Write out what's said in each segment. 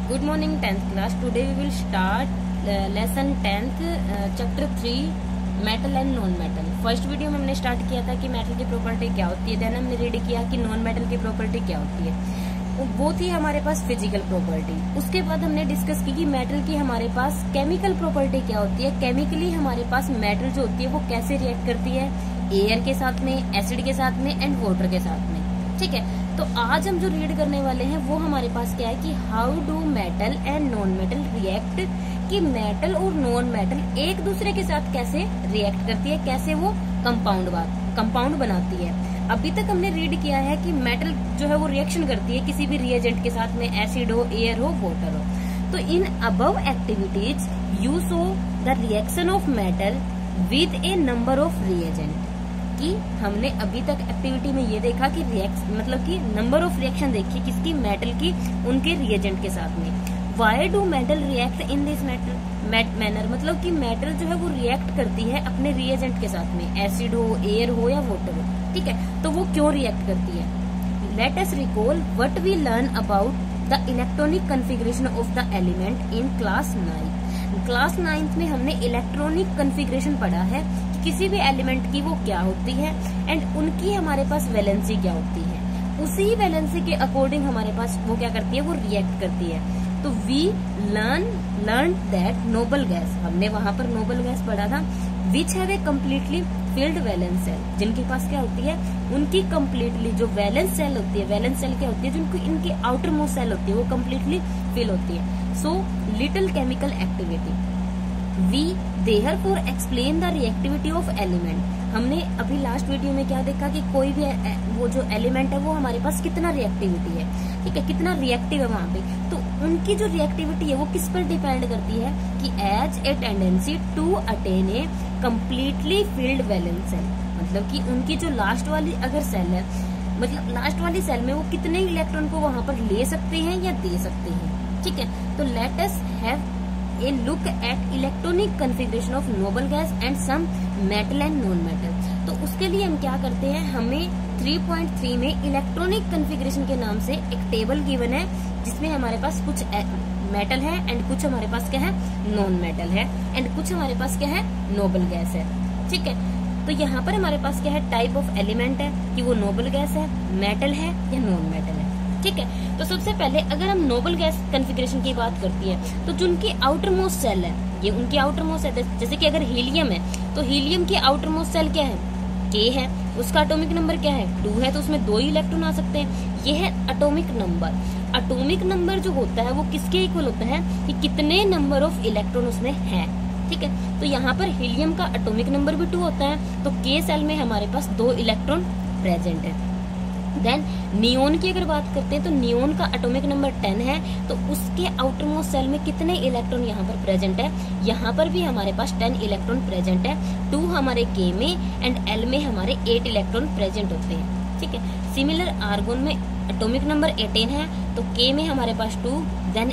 Good morning 10th class. Today we will start lesson 10th chapter 3 metal and non metal. First video में हमने start किया था कि metal की property क्या होती है, देन हमने रीड किया कि नॉन मेटल की प्रॉपर्टी क्या होती है। वो थी हमारे पास फिजिकल प्रॉपर्टी। उसके बाद हमने डिस्कस की कि मेटल की हमारे पास केमिकल प्रॉपर्टी क्या होती है। केमिकली हमारे पास मेटल जो होती है वो कैसे रिएक्ट करती है, एयर के साथ में, एसिड के साथ में एंड वाटर के साथ में। ठीक है, तो आज हम जो रीड करने वाले हैं वो हमारे पास क्या है कि how do metal and non metal react, कि मेटल और नॉन मेटल एक दूसरे के साथ कैसे रिएक्ट करती है, कैसे वो कंपाउंड बनाती है। अभी तक हमने रीड किया है कि मेटल जो है वो रिएक्शन करती है किसी भी रिएजेंट के साथ में, एसिड हो, एयर हो, वाटर हो। तो in above activities you show the reaction of metal with a number of reagent. कि हमने अभी तक एक्टिविटी में ये देखा कि मतलब कि नंबर ऑफ रिएक्शन देखी किसकी, मेटल की, उनके रिएजेंट के साथ में। Why do metal react in this manner, मतलब कि मेटल जो है वो रिएक्ट करती है अपने रिएजेंट के साथ में, एसिड हो, एयर हो या वाटर हो। ठीक है, तो वो क्यों रिएक्ट करती है। Let us recall what we learn about the electronic configuration of the element in class 9। Class 9 में हमने इलेक्ट्रॉनिक कन्फिग्रेशन पढ़ा है कि किसी भी एलिमेंट की वो क्या होती है एंड उनकी हमारे पास वैलेंसी क्या होती है। उसी वैलेंसी के अकॉर्डिंग हमारे पास वो क्या करती है, वो रिएक्ट करती है। तो we learn that noble gas, हमने वहां पर नोबल गैस पढ़ा था, which have a completely filled valence shell, जिनके पास क्या होती है, उनकी कम्प्लीटली जो वैलेंस सेल होती है, वैलेंस सेल क्या होती है, जिनको इनकी आउटर मोस्ट सेल होती है वो कम्प्लीटली फिल होती है। So little chemical activity we therefore explain the reactivity of element. हमने अभी लास्ट वीडियो में क्या देखा कि कोई भी वो जो एलिमेंट है वो हमारे पास कितना रिएक्टिविटी है, ठीक है, कितना रिएक्टिव है वहां पे। तो उनकी जो रिएक्टिविटी है वो किस पर डिपेंड करती है कि as a tendency to attain a completely filled valence shell, मतलब कि उनकी जो लास्ट वाली अगर सेल है, मतलब लास्ट वाली सेल में वो कितने इलेक्ट्रॉन को वहां पर ले सकते हैं या दे सकते हैं। ठीक है, तो let us have a look at electronic configuration of noble gas and some metal and non metal. तो उसके लिए हम क्या करते हैं, हमें 3.3 में इलेक्ट्रॉनिक कन्फिग्रेशन के नाम से एक टेबल गिवन है जिसमें हमारे पास कुछ मेटल है एंड कुछ हमारे पास क्या है, नॉन मेटल है एंड कुछ हमारे पास क्या है, नोबल गैस है। ठीक है, तो यहाँ पर हमारे पास क्या है, टाइप ऑफ एलिमेंट है कि वो नोबल गैस है, मेटल है या नॉन मेटल है। ठीक है, तो सबसे पहले अगर हम नोबल गैस कन्फिग्रेशन की बात करती है तो जो उनकी आउटर मोस्ट सेल है, ये उनकी आउटर मोस्ट सेल है। जैसे कि अगर हीलियम है तो हीलियम की आउटर मोस्ट सेल क्या है, K है, उसका एटॉमिक नंबर क्या है, 2 है, तो उसमें 2 ही इलेक्ट्रॉन आ सकते हैं। ये है एटॉमिक नंबर। एटॉमिक नंबर जो होता है वो किसके इक्वल होता है कि कितने नंबर ऑफ इलेक्ट्रॉन उसमें है। ठीक है, तो यहाँ पर हीलियम का एटॉमिक नंबर भी 2 होता है, तो K सेल में हमारे पास 2 इलेक्ट्रॉन प्रेजेंट है। देन नियोन की अगर बात करते हैं तो नियोन का एटॉमिक नंबर 10 है, तो उसके आउटर मोस्ट सेल में कितने इलेक्ट्रॉन यहाँ पर प्रेजेंट है, यहाँ पर भी हमारे पास 10 इलेक्ट्रॉन प्रेजेंट है। 2 हमारे K में एंड L में हमारे 8 इलेक्ट्रॉन प्रेजेंट होते हैं। ठीक है, सिमिलर आर्गोन में एटॉमिक नंबर 18 है, तो K में हमारे पास 2 देन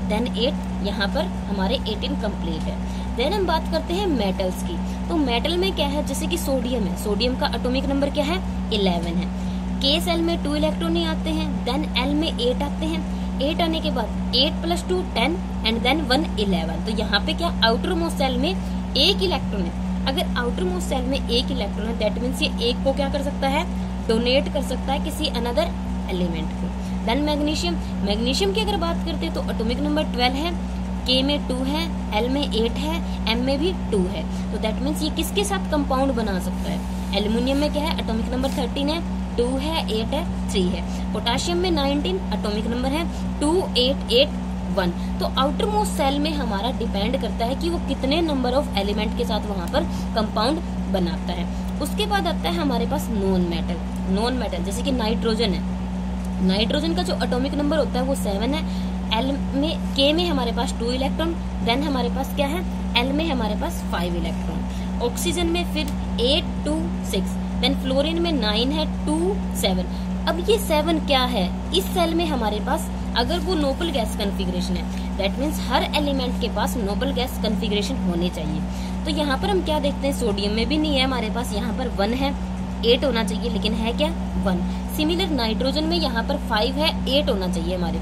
8 यहाँ पर हमारे 18 कंप्लीट है। देन हम बात करते हैं मेटल्स की। तो मेटल में क्या है, जैसे कि सोडियम है, सोडियम का एटॉमिक नंबर क्या है, 11 है। K सेल में 2 इलेक्ट्रॉन ही आते हैं, देन L में 8 आते हैं। 8 आने के बाद 8 + 2 10 एंड देन 1 11। तो यहाँ पे क्या, आउटर मोस्ट सेल में 1 इलेक्ट्रॉन है। अगर आउटर मोस्ट सेल में 1 इलेक्ट्रॉन है, दैट मीन्स ये 1 को क्या कर सकता है, डोनेट कर सकता है किसी अनदर एलिमेंट को। देन मैग्नीशियम की अगर बात करते हैं तो एटॉमिक नंबर 12 है, K में 2 है, L में 8 है, M में भी 2 है, तो दैट मीन्स ये किसके साथ कंपाउंड बना सकता है। एल्यूमिनियम में क्या है, एटॉमिक नंबर 13 है, 2 है, 8 है, 3 है। पोटाशियम में 19 एटॉमिक नंबर है, 2 8 8 1। तो आउटर मोस्ट सेल में हमारा डिपेंड करता है कि वो कितने नंबर ऑफ एलिमेंट के साथ वहां पर कंपाउंड बनाता है। उसके बाद आता है हमारे पास नॉन मेटल जैसे कि नाइट्रोजन है। नाइट्रोजन का जो एटॉमिक नंबर होता है वो 7 है। L में K में हमारे पास 2 इलेक्ट्रॉन, देन हमारे पास क्या है, L में हमारे पास 5 इलेक्ट्रॉन। ऑक्सीजन में फिर 8 2 6, देन फ्लोरीन में 9 है, 2 7। अब ये 7 क्या है, इस सेल में हमारे पास अगर वो नोबल गैस कन्फिग्रेशन है, दैट मीन्स हर एलिमेंट के पास नोबल गैस कन्फिग्रेशन होनी चाहिए। तो यहाँ पर हम क्या देखते हैं, सोडियम में भी नहीं है हमारे पास, यहाँ पर 1 है, 8 होना चाहिए लेकिन है क्या, 1। सिमिलर नाइट्रोजन में यहाँ पर 5 है, 8 होना चाहिए हमारे पास।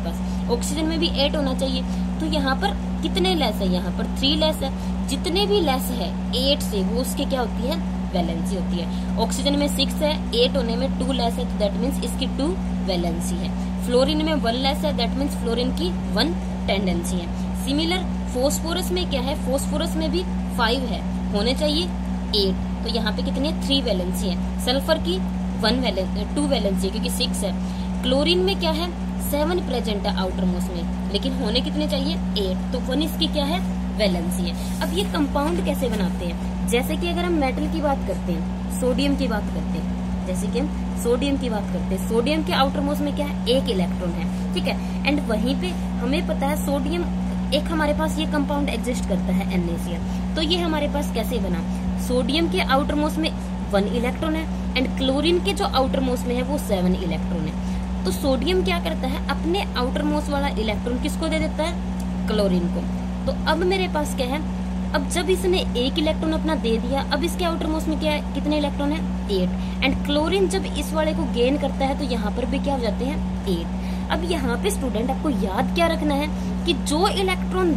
ऑक्सीजन में भी 8 होना चाहिए। तो यहाँ पर कितने लेस है, यहाँ पर 3 लेस है। जितने भी लेस है 8 से वो उसकी क्या होती है, वैलेंसी होती है। ऑक्सीजन में 6 है, 8 होने में 2 लेस है, तो दैट मीन्स इसकी 2 वैलेंसी है। फ्लोरीन में 1 लेस है, दैट मीन्स फ्लोरीन की 1 टेंडेंसी है। सिमिलर फोस्फोरस में क्या है, फोस्फोरस में भी 5 है, होने चाहिए 8, तो यहाँ पे कितनी है, 3 वैलेंसी है। सल्फर की 2 वैलेंसी है क्योंकि 6 है। क्लोरीन में क्या है, 7 प्रेजेंट है आउटर मोस्ट में, लेकिन होने कितने चाहिए, 8, तो 1 इसकी क्या है, वैलेंसी है। अब ये कंपाउंड कैसे बनाते हैं, जैसे कि अगर हम मेटल की बात करते हैं, सोडियम की बात करते हैं, जैसे कि हम सोडियम की बात करते हैं, सोडियम के आउटर मोस्ट में क्या है, 1 इलेक्ट्रॉन है, ठीक है। एंड वहीं पे हमें पता है सोडियम एक हमारे पास ये कंपाउंड एग्जिस्ट करता है NaCl। तो ये हमारे पास कैसे बना, सोडियम के आउटर मोस्ट में 1 इलेक्ट्रॉन है एंड क्लोरीन के जो आउटर मोस्ट में है वो 7 इलेक्ट्रॉन है। तो सोडियम क्या करता है, अपने आउटर मोस्ट वाला इलेक्ट्रॉन किसको दे देता है, क्लोरीन को। तो अब मेरे पास क्या है, अब जब इसने 1 इलेक्ट्रॉन अपना दे दिया, अब इसके आउटर मोस्ट में क्या है, कितने इलेक्ट्रॉन है, 8। एंड क्लोरीन जब इस वाले को गेन करता है तो यहाँ पर भी क्या हो जाते हैं, 8। अब यहाँ पे स्टूडेंट आपको याद क्या रखना है कि जो इलेक्ट्रॉन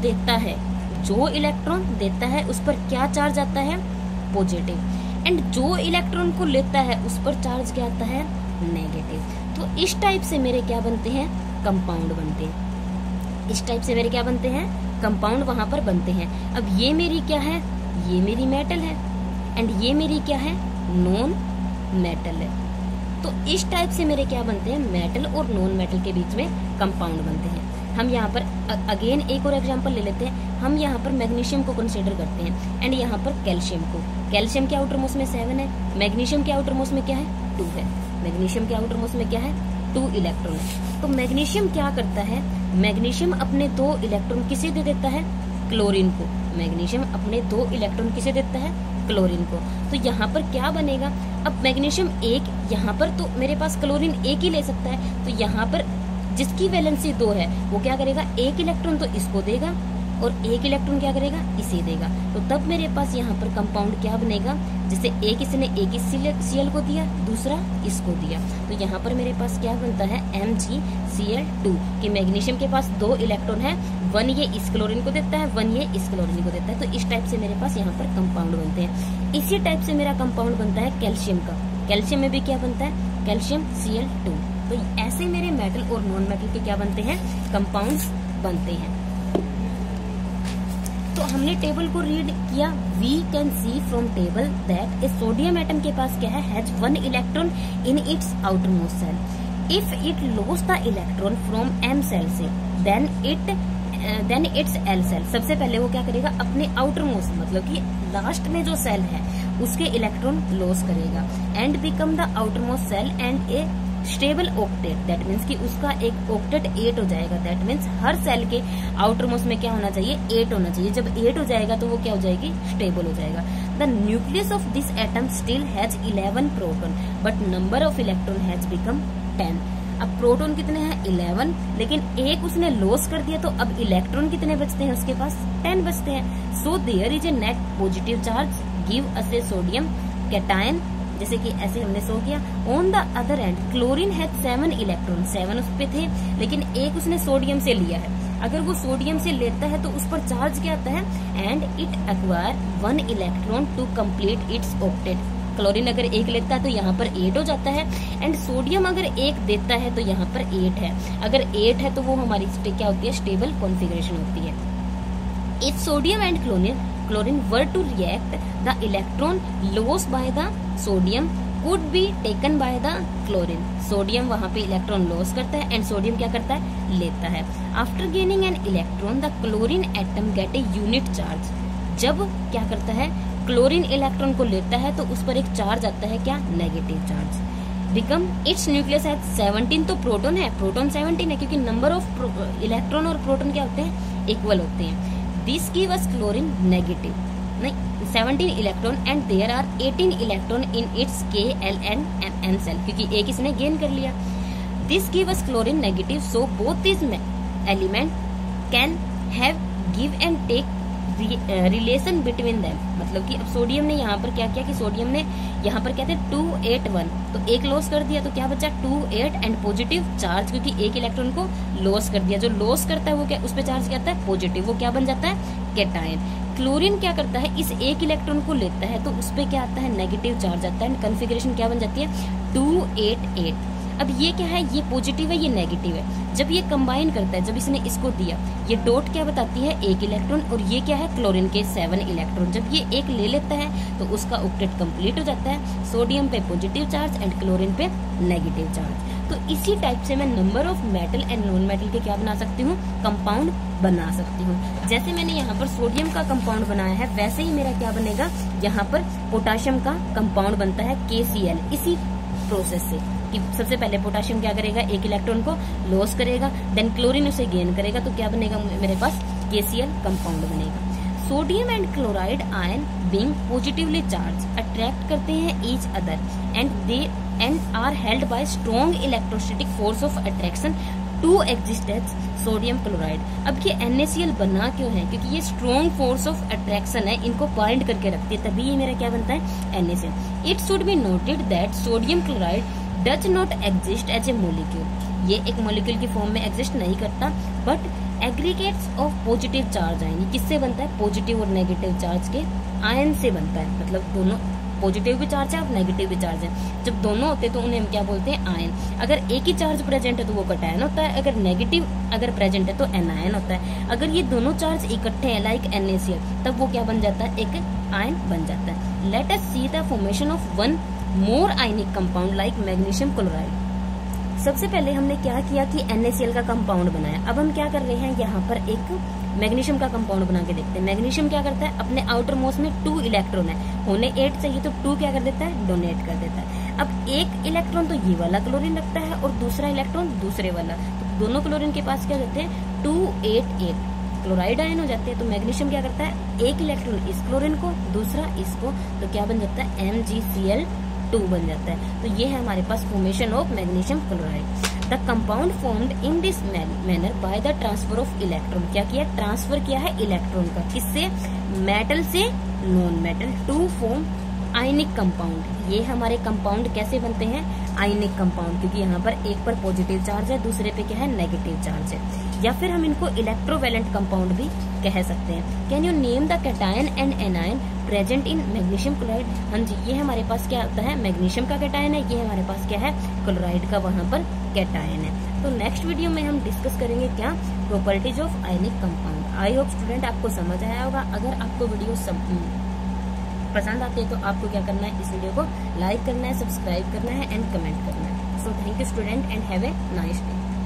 देता है उस पर क्या चार्ज आता है, पॉजिटिव, एंड जो इलेक्ट्रॉन को लेता है उस पर चार्ज क्या आता है, नेगेटिव। तो इस टाइप से मेरे क्या बनते हैं, कंपाउंड बनते हैं। इस टाइप से मेरे क्या बनते हैं, कंपाउंड वहां पर बनते हैं। अब ये मेरी क्या है, ये मेरी मेटल है एंड ये मेरी क्या है, नॉन मेटल है। तो इस टाइप से मेरे क्या बनते हैं, मेटल और नॉन मेटल के बीच में कंपाउंड बनते हैं। हम यहाँ पर अगेन एक और एग्जांपल ले लेते हैं। हम यहाँ पर मैग्नीशियम को कंसीडर करते हैं एंड यहाँ पर कैल्शियम को। कैल्शियम के आउटर मोस्ट में 7 है, मैग्नीशियम के आउटर मोस्ट में क्या है, 2 है। मैग्नीशियम के आउटर मोस्ट में क्या है, 2 इलेक्ट्रॉन है। तो मैग्नीशियम क्या करता है, मैग्नीशियम अपने 2 इलेक्ट्रॉन किसे दे देता है, क्लोरीन को। मैग्नीशियम अपने 2 इलेक्ट्रॉन किसे देता है, क्लोरीन को। तो यहाँ पर क्या बनेगा, अब मैग्नीशियम 1, यहाँ पर तो मेरे पास क्लोरीन 1 ही ले सकता है, तो यहाँ पर जिसकी वैलेंसी 2 है वो क्या करेगा, 1 इलेक्ट्रॉन तो इसको देगा और 1 इलेक्ट्रॉन क्या करेगा, इसे देगा। तो तब मेरे पास यहाँ पर कंपाउंड क्या बनेगा, जैसे एक इसने एक Cl को दिया, दूसरा इसको दिया, तो यहाँ पर मेरे पास क्या बनता है, MgCl2, कि मैग्नीशियम के पास 2 इलेक्ट्रॉन है, 1 ये इस क्लोरीन को देता है, 1 ये इस क्लोरीन को देता है। तो इस टाइप से मेरे पास यहाँ पर कंपाउंड बनते हैं। इसी टाइप से मेरा कंपाउंड बनता है कैल्शियम का। कैल्शियम में भी क्या बनता है, कैल्शियम Cl2। तो ऐसे मेरे मेटल और नॉन मेटल के क्या बनते हैं, कंपाउंड्स बनते हैं। तो हमने टेबल को रीड किया, we can see from table that a sodium atom के पास क्या है, has 1 electron in its outer most shell. If it loss the electron from M shell से देन इट्स L सेल। सबसे पहले वो क्या करेगा, अपने आउटर मोस्ट मतलब कि लास्ट में जो सेल है उसके इलेक्ट्रॉन लॉस करेगा and become the outer most shell and a stable octet. That means कि उसका एक ऑक्टेट 8 हो जाएगा। दैट मीन्स हर सेल के आउटर मोस्ट में क्या होना चाहिए, 8 होना चाहिए। जब 8 हो जाएगा तो वो क्या हो जाएगी, स्टेबल हो जाएगा। The nucleus of this atom still has 11 proton but number of electron has become 10। अब प्रोटॉन कितने हैं, 11, लेकिन एक उसने लॉस कर दिया, तो अब इलेक्ट्रॉन कितने बचते हैं उसके पास, 10 बचते हैं। So there is a net positive charge give us a sodium cation, जैसे कि ऐसे हमने शो किया। On the other end chlorine has 7 electron, 7 उस पे थे, लेकिन एक उसने सोडियम से लिया है। अगर वो सोडियम से लेता है तो उस पर चार्ज क्या आता है, and it acquire 1 electron to complete its octet. Chlorine अगर 1 लेता है तो यहाँ पर 8 हो जाता है, एंड सोडियम अगर 1 देता है तो यहाँ पर 8 है। अगर 8 है तो वो हमारी क्या होती है, स्टेबल कॉन्फ़िगरेशन होती है। If sodium and chlorine were to react, the electron lost by the sodium could be taken by the chlorine. Sodium वहाँ पे इलेक्ट्रॉन लॉस करता है एंड सोडियम क्या करता है, लेता है। After gaining an electron the chlorine atom get a unit charge. जब क्या करता है, क्लोरीन इलेक्ट्रॉन को लेता है तो उस पर एक चार्ज आता है, क्या, negative charge. Become its nucleus है 17, तो प्रोटॉन है, प्रोटॉन 17 है क्योंकि नंबर ऑफ इलेक्ट्रॉन और प्रोटॉन क्या होते हैं, इक्वल होते हैं। This give us chlorine negative, नहीं 17 electron and there are 18 electron in its K, L and N shell, क्योंकि एक इसने गेन कर लिया। This give us chlorine negative, so both this element can have give and take relation between them, मतलब कि अब sodium ने यहाँ पर क्या किया कि सोडियम ने यहाँ पर क्या थे 281, तो एक लॉस कर दिया, तो क्या बचा 28 एंड पॉजिटिव चार्ज, क्योंकि एक इलेक्ट्रॉन को लॉस कर दिया। जो लॉस करता है वो क्या, उस पर चार्ज क्या आता है, पॉजिटिव, वो क्या बन जाता है, कैटायन। क्लोरीन क्या करता है, इस एक इलेक्ट्रॉन को लेता है तो उस पर क्या आता है, नेगेटिव चार्ज आता है, कॉन्फ़िगरेशन क्या बन जाती है 288। अब ये क्या है, ये पॉजिटिव है, ये नेगेटिव है। जब ये कंबाइन करता है, जब इसने इसको दिया, ये डॉट क्या बताती है, एक इलेक्ट्रॉन, और ये क्या है, क्लोरीन के 7 इलेक्ट्रॉन। जब ये एक ले लेता है तो उसका ऑक्टेट कंप्लीट हो जाता है, सोडियम पे पॉजिटिव चार्ज एंड क्लोरीन पे नेगेटिव चार्ज। तो इसी टाइप से मैं number of metal and non metal के क्या बना सकती हूँ, कंपाउंड बना सकती हूँ। जैसे मैंने यहाँ पर सोडियम का कंपाउंड बनाया है, वैसे ही मेरा क्या बनेगा, यहाँ पर पोटाशियम का कंपाउंड बनता है KCl, इसी प्रोसेस से कि सबसे पहले पोटाशियम क्या करेगा, एक इलेक्ट्रॉन को लॉस करेगा, देन क्लोरीन उसे गेन करेगा, तो क्या बनेगा मेरे पास, KCl कंपाउंड बनेगा। Sodium and chloride ion being positively charge attract करते हैं each other and are held by strong electrostatic force of attraction to exist as sodium chloride. अब ये NaCl बना क्यों है, क्योंकि ये स्ट्रॉन्ग फोर्स ऑफ अट्रैक्शन है, इनको बाइंड करके रखती है, तभी ये मेरा क्या बनता है, NaCl। It should be noted that sodium chloride does not exist as a molecule, ये एक मोलिक्यूल की फॉर्म में एग्जिस्ट नहीं करता, but aggregates of positive charge ion, किससे बनता है, पॉजिटिव और नेगेटिव चार्ज के आयन से बनता है, मतलब दोनों पॉजिटिव भी चार्ज है और नेगेटिव भी चार्ज है। जब दोनों होते हैं तो उन्हें हम क्या बोलते हैं, आयन। अगर एक ही चार्ज प्रेजेंट है तो वो कैटायन होता है, अगर नेगेटिव अगर प्रेजेंट है तो एनायन होता है। अगर ये दोनों चार्ज इकट्ठे हैं लाइक NaCl, तब वो क्या बन जाता है, एक आयन बन जाता है। Let us see the formation of one more ionic compound like magnesium chloride. सबसे पहले हमने क्या किया कि NaCl का कंपाउंड बनाया। अब हम क्या कर रहे हैं, यहाँ पर एक मैग्नीशियम का कंपाउंड बना के देखते हैं। मैग्नीशियम क्या करता है, अपने आउटर मोस्ट में 2 इलेक्ट्रॉन है, होने 8 चाहिए, तो 2 क्या कर देता है, डोनेट कर देता है। अब एक इलेक्ट्रॉन तो ये वाला क्लोरीन रखता है और दूसरा इलेक्ट्रॉन दूसरे वाला, तो दोनों क्लोरीन के पास क्या रहते हैं, 288 क्लोराइड आयन हो जाते हैं। तो मैग्नीशियम क्या करता है, एक इलेक्ट्रॉन इस क्लोरीन को, दूसरा इसको, तो क्या बन जाता है, MgCl2 बन जाता है। तो ये है हमारे पास formation of magnesium chloride. The compound formed in this manner by the transfer of electron, क्या किया, ट्रांसफर किया है इलेक्ट्रॉन का, किससे, मेटल से non metal, to form ionic compound. ये हमारे कंपाउंड कैसे बनते हैं, आयनिक कंपाउंड, क्योंकि यहाँ पर एक पर पॉजिटिव चार्ज है, दूसरे पे क्या है, नेगेटिव चार्ज है। या फिर हम इनको इलेक्ट्रोवैलेंट कंपाउंड भी कह सकते हैं। Can you name the cation and anion present in magnesium chloride. हाँ जी, ये हमारे पास क्या होता है, मैग्नीशियम का कैटायन है, ये हमारे पास क्या है, क्लोराइड का वहां पर कैटायन है। तो नेक्स्ट वीडियो में हम डिस्कस करेंगे क्या, properties of ionic compound. I hope student आपको समझ आया होगा। अगर आपको वीडियो पसंद आती है तो आपको क्या करना है, इस वीडियो को लाइक करना है, सब्सक्राइब करना है एंड कमेंट करना है। So thank you student and have a nice day.